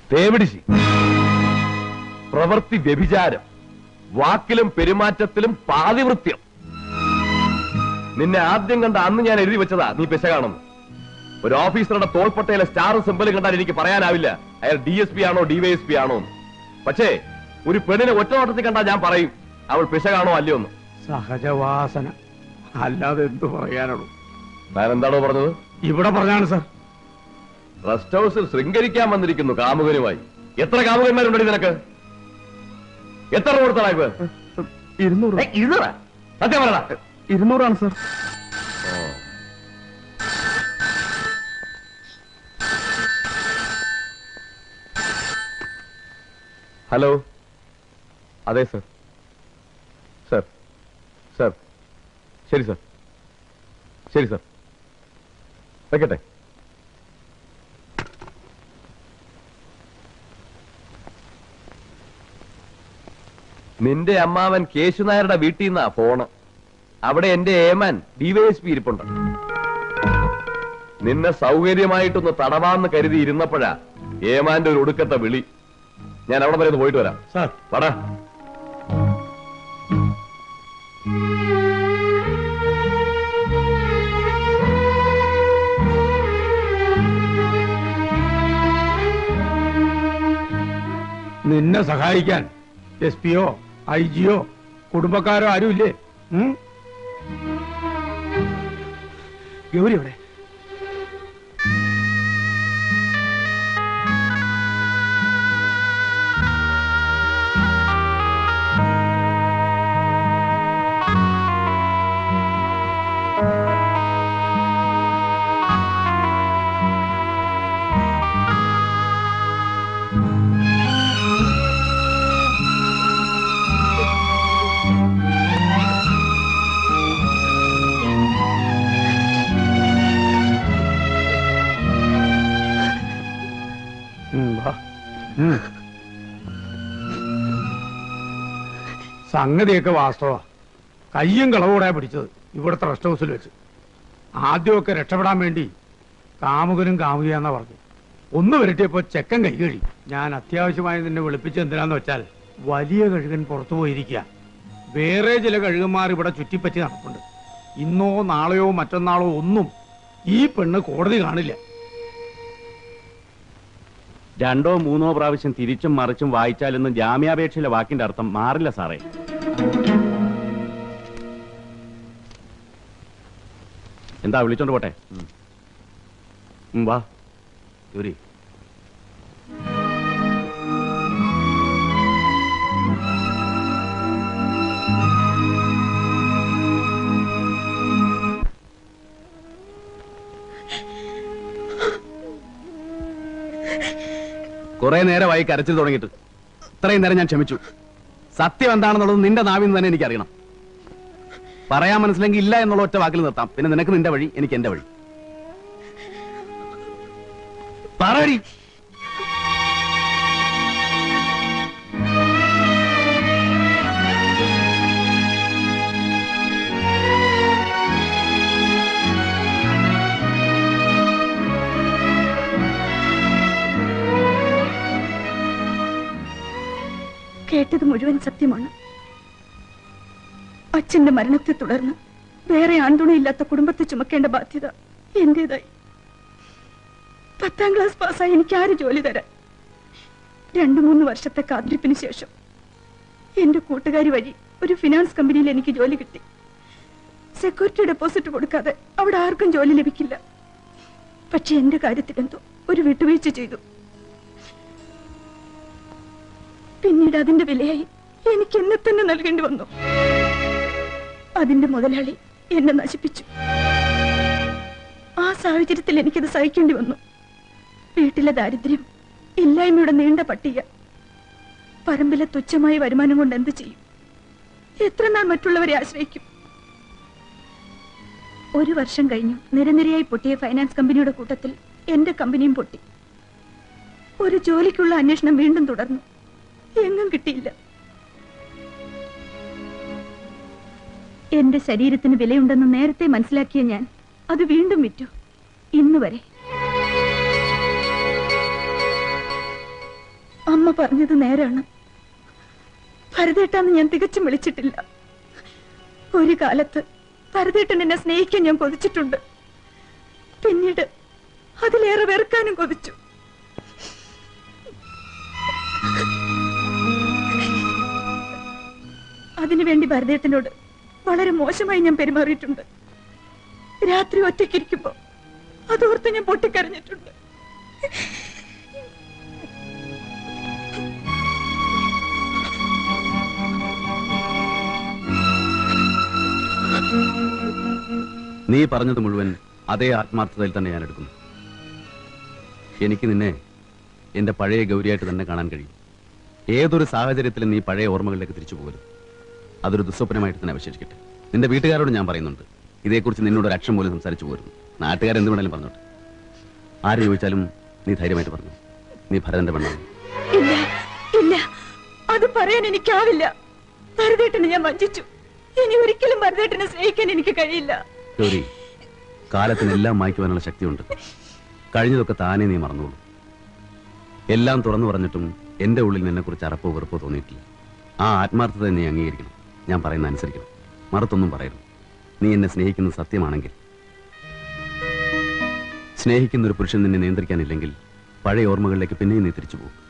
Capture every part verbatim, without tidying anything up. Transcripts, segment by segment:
തേവിടിശി, പ്രവൃത്തി വ്യഭിചാരം, വാക്കിലും പെരുമാറ്റത്തിലും പാതിവൃത്യം. നിന്നെ ആദ്യം കണ്ട അന്ന് ഞാൻ എഴുതി വെച്ചതാ നീ പെശകാണെന്ന്. ഒരു ഓഫീസറുടെ തോൾപ്പട്ടയിലെ സ്റ്റാർ സിംബൽ കണ്ടാൽ എനിക്ക് പറയാനാവില്ല അയാൾ ഡി എസ് പി ആണോ ഡിവൈഎസ് പി ആണോ എന്ന്. പക്ഷേ ഒരു പെണ്ണിനെ ഒറ്റ നോട്ടത്തിൽ കണ്ടാൽ ഞാൻ പറയും അവൾ പെശകാണോ അല്ലയോ എന്ന്. സഹജവാസന, അല്ലാതെ എന്തു പറയാനുള്ളൂ. ഞാൻ എന്താണോ പറഞ്ഞത്? ഇവിടെ പറഞ്ഞാണ് സാർ. റെസ്റ്റ് ഹൗസിൽ ശൃംഗരിക്കാൻ വന്നിരിക്കുന്നു കാമുകനുമായി. എത്ര കാമുകന്മാരുണ്ടോ നിനക്ക്? എത്ര കൊടുത്തടാ ഇപ്പൊ? ഇരുന്നൂറ്. ഇരുന്നൂറാ? സത്യം പറയടാ. ഇരുന്നൂറാണ് സാർ. ഹലോ, അതെ സർ. സർ സർ ശരി സർ, ശരി സർ, വെക്കട്ടെ. നിന്റെ അമ്മാവൻ കേശുനായരുടെ വീട്ടിൽ നിന്നാ ഫോണ്. അവിടെ എന്റെ ഏമാൻ ഡിവൈഎസ് പി ഇരിപ്പുണ്ട്. നിന്നെ സൗകര്യമായിട്ടൊന്ന് തടവാന്ന് കരുതി ഇരുന്നപ്പോഴാ ഏമാന്റെ ഒരു ഒടുക്കത്തെ വിളി. ഞാൻ അവിടെ വരെ ഒന്ന് പോയിട്ട് വരാം. സാർ വാടാ. നിന്നെ സഹായിക്കാൻ എസ് പിയോ ഐ ജിയോ കുടുംബക്കാരോ ആരുമില്ലേ? ഗൗരി എവിടെ? സംഗതിയൊക്കെ വാസ്തവ. കയ്യും കളവോടെ പിടിച്ചത് ഇവിടുത്തെ റെസ്റ്റ് ഹൗസിൽ വെച്ച്. ആദ്യമൊക്കെ രക്ഷപ്പെടാൻ വേണ്ടി കാമുകനും കാമുകയാന്നാ പറഞ്ഞു. ഒന്ന് വരട്ടിയപ്പോ ചെക്കൻ കൈ കഴി. ഞാൻ അത്യാവശ്യമായി നിന്നെ വിളിപ്പിച്ച് എന്തിനാന്ന് വെച്ചാൽ വലിയ കഴുകൻ പുറത്തു പോയിരിക്കുക. വേറെ ചില കഴുകന്മാർ ഇവിടെ ചുറ്റിപ്പറ്റി നടപ്പുണ്ട്. ഇന്നോ നാളെയോ മറ്റന്നാളോ ഒന്നും ഈ പെണ്ണ് കോടതി കാണില്ല. രണ്ടോ മൂന്നോ പ്രാവശ്യം തിരിച്ചും മറിച്ചും വായിച്ചാലൊന്നും ജാമ്യാപേക്ഷയിലെ വാക്കിന്റെ അർത്ഥം മാറില്ല സാറേ. എന്താ വിളിച്ചോണ്ട് പോട്ടെ? വാ യൂരി. കുറെ നേരമായി കരച്ചിൽ തുടങ്ങിയിട്ട്. ഇത്രയും നേരം ഞാൻ ക്ഷമിച്ചു. സത്യം എന്താണെന്നുള്ളത് നിന്റെ നാവിൽ നിന്ന് തന്നെ എനിക്കറിയണം. പറയാൻ മനസ്സിലെങ്കിൽ ഇല്ല എന്നുള്ള ഒറ്റ വാക്കിൽ നിർത്താം. പിന്നെ നിനക്ക് നിന്റെ വഴി, എനിക്ക് എന്റെ വഴി. പറയടി. കേട്ടത് മുഴുവൻ സത്യമാണ്. അച്ഛന്റെ മരണത്തെ തുടർന്ന് വേറെ ആൺതുണയില്ലാത്ത കുടുംബത്തെ ചുമക്കേണ്ട ബാധ്യത എന്റേതായി. പത്താം ക്ലാസ് പാസ്സായി എനിക്ക് ആര് ജോലി തരാൻ? രണ്ടു മൂന്ന് വർഷത്തെ കാത്തിരിപ്പിന് ശേഷം എന്റെ കൂട്ടുകാരി വഴി ഒരു ഫിനാൻസ് കമ്പനിയിൽ എനിക്ക് ജോലി കിട്ടി. സെക്യൂരിറ്റി ഡെപ്പോസിറ്റ് കൊടുക്കാതെ അവിടെ ആർക്കും ജോലി ലഭിക്കില്ല. പക്ഷെ എന്റെ കാര്യത്തിൽ എന്തോ ഒരു വിട്ടുവീഴ്ച ചെയ്തു. പിന്നീട് അതിന്റെ വിലയായി എനിക്ക് എന്നെ തന്നെ നൽകേണ്ടി വന്നു. അതിന്റെ മുതലാളി എന്നെ നശിപ്പിച്ചു. ആ സാഹചര്യത്തിൽ എനിക്കത് സഹിക്കേണ്ടി വന്നു. വീട്ടിലെ ദാരിദ്ര്യം, ഇല്ലായ്മയുടെ നീണ്ട പട്ടിക, പറമ്പിലെ തുച്ഛമായ വരുമാനം കൊണ്ട് എന്ത് ചെയ്യും? എത്ര നാൾ മറ്റുള്ളവരെ ആശ്രയിക്കും? ഒരു വർഷം കഴിഞ്ഞു നിരനിരയായി പൊട്ടിയ ഫൈനാൻസ് കമ്പനിയുടെ കൂട്ടത്തിൽ എന്റെ കമ്പനിയും പൊട്ടി. ഒരു ജോലിക്കുള്ള അന്വേഷണം വീണ്ടും തുടർന്നു. എങ്ങും കിട്ടിയില്ല. എന്റെ ശരീരത്തിന് വിലയുണ്ടെന്ന് നേരത്തെ മനസ്സിലാക്കിയ ഞാൻ അത് വീണ്ടും വിറ്റു. ഇന്ന് വരെ അമ്മ പറഞ്ഞത് നേരാണ്. ഭരതേട്ടാന്ന് ഞാൻ തികച്ചും വിളിച്ചിട്ടില്ല. ഒരു കാലത്ത് ഭരതേട്ടൻ എന്നെ സ്നേഹിക്കാൻ ഞാൻ കൊതിച്ചിട്ടുണ്ട്. പിന്നീട് അതിലേറെ വെറുക്കാനും കൊതിച്ചു. അതിനുവേണ്ടി ഭരതേട്ടനോട് വളരെ മോശമായി ഞാൻ പെരുമാറിയിട്ടുണ്ട്. രാത്രി ഒറ്റയ്ക്കിരിക്കുമ്പോ അതോർത്ത് ഞാൻ പൊട്ടിക്കരഞ്ഞിട്ടുണ്ട്. നീ പറഞ്ഞത് മുഴുവൻ അതേ ആത്മാർത്ഥതയിൽ തന്നെ ഞാൻ എടുക്കുന്നു. എനിക്ക് നിന്നെ എന്റെ പഴയ ഗൗരിയായിട്ട് തന്നെ കാണാൻ കഴിയും. ഏതൊരു സാഹചര്യത്തിലും നീ പഴയ ഓർമ്മകളിലേക്ക് തിരിച്ചു പോകരുത്. അതൊരു ദുസ്വപ്നമായിട്ട് തന്നെ അവശേഷിക്കട്ടെ. നിന്റെ വീട്ടുകാരോട് ഞാൻ പറയുന്നുണ്ട്, ഇതേക്കുറിച്ച് നിന്നോട് ഒരു അക്ഷം പോലും സംസാരിച്ചു പോരുന്നു. നാട്ടുകാരെന്ത് വേണേലും പറഞ്ഞോട്ടെ. ആര് ചോദിച്ചാലും നീ ധൈര്യമായിട്ട് പറഞ്ഞു, നീ ഭരതന്റെ പെണ്ണാണ്. ഇല്ല ഇല്ല, അത് പറയാൻ എനിക്കാവില്ല. ഭരതേട്ടനെ ഞാൻ വഞ്ചിച്ചു. ഇനി ഒരിക്കലും ഭരതേട്ടനെ സ്നേഹിക്കാൻ എനിക്ക് കഴിയില്ല. ഗൗരി, കാലത്തിനെല്ലാം മായ്ക്കുവാനുള്ള ശക്തിയുണ്ട്. കഴിഞ്ഞതൊക്കെ താനേ നീ മറന്നോളൂ. എല്ലാം തുറന്നു പറഞ്ഞിട്ടും എന്റെ ഉള്ളിൽ നിന്നെ കുറിച്ച് അറപ്പോ വെറുപ്പോ തോന്നിയിട്ടില്ല. ആ ആത്മാർത്ഥത നീ അംഗീകരിക്കണം. ഞാൻ പറയുന്ന അനുസരിക്കണം. മറുത്തൊന്നും പറയരുത്. നീ എന്നെ സ്നേഹിക്കുന്നത് സത്യമാണെങ്കിൽ. സ്നേഹിക്കുന്ന ഒരു പുരുഷൻ നിന്നെ നിയന്ത്രിക്കാനില്ലെങ്കിൽ പഴയ ഓർമ്മകളിലേക്ക് പിന്നെയും നീ തിരിച്ചു പോകും.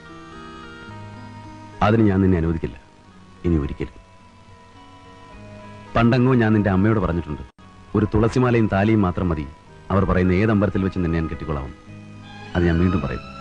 അതിന് ഞാൻ നിന്നെ അനുവദിക്കില്ല, ഇനി ഒരിക്കലും. പണ്ടങ്ങോ ഞാൻ നിന്റെ അമ്മയോട് പറഞ്ഞിട്ടുണ്ട്, ഒരു തുളസിമാലയും താലിയും മാത്രം മതി അവർ പറയുന്ന ഏത് അമ്പലത്തിൽ വെച്ച് നിന്നെ ഞാൻ കെട്ടിക്കൊള്ളാവും. അത് ഞാൻ വീണ്ടും പറയും.